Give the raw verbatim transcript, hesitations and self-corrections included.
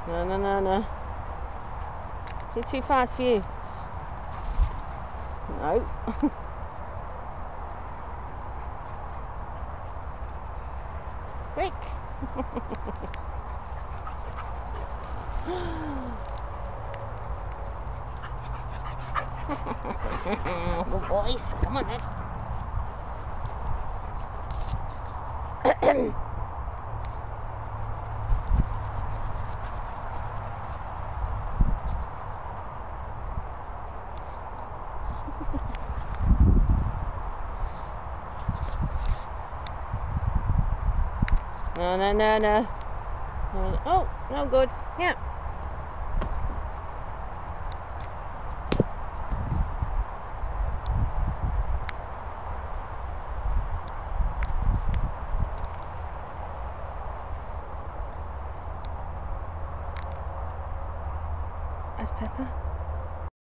No, no, no, no. Is he too fast for you? No. Quick. Good boys, come on then. No, no, no, no. Oh, no goods. Yeah. That's Pepper.